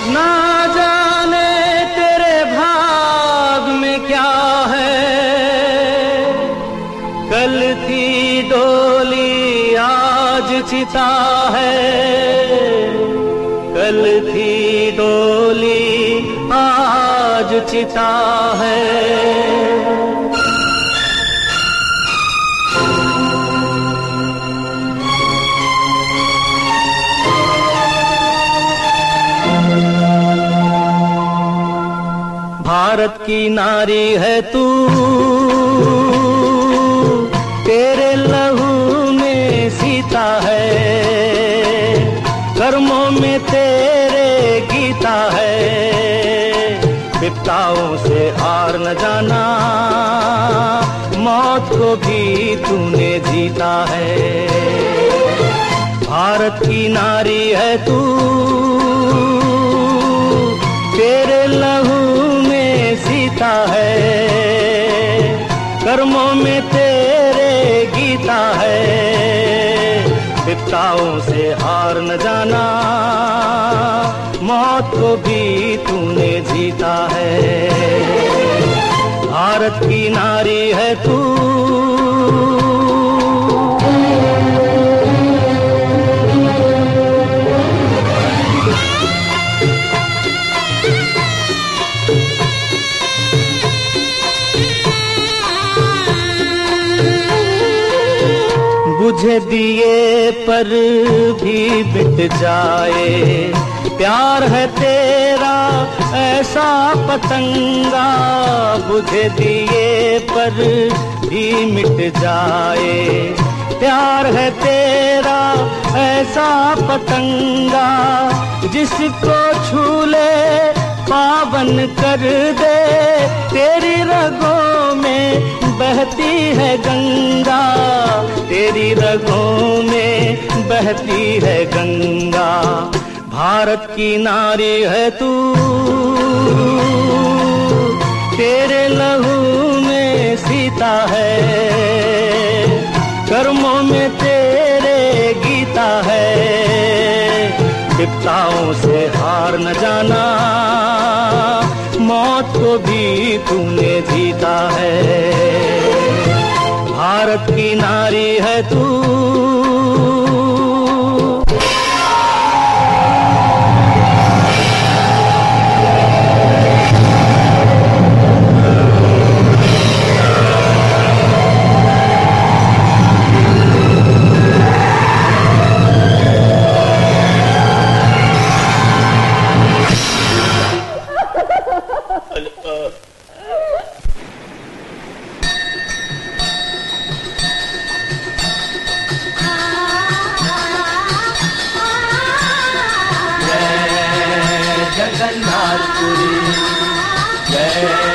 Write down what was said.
ना जाने तेरे भाग में क्या है, कल थी डोली आज चिता है, कल थी डोली आज चिता है। भारत की नारी है तू, तेरे लहू में सीता है, कर्मों में तेरे गीता है, विपदाओं से हार न जाना, मौत को भी तूने जीता है। भारत की नारी है तू, तेरे लहू सीता है, कर्मों में तेरे गीता है, विपदाओं से हार न जाना, मौत को भी तूने जीता है। भारत की नारी है तू। बुझे दिए पर भी मिट जाए, प्यार है तेरा ऐसा पतंगा, बुझे दिए पर भी मिट जाए, प्यार है तेरा ऐसा पतंगा, जिसको छू ले पावन कर दे, तेरी रगों में बहती है गंगा, तेरी रगों में बहती है गंगा। भारत की नारी है तू, तेरे लहू में सीता है, कर्मों में तेरे गीता है, विपदाओं से हार न जाना, मौत को भी तूने जीता है। भारत की नारी है तू। जगन्नाथपुरी जय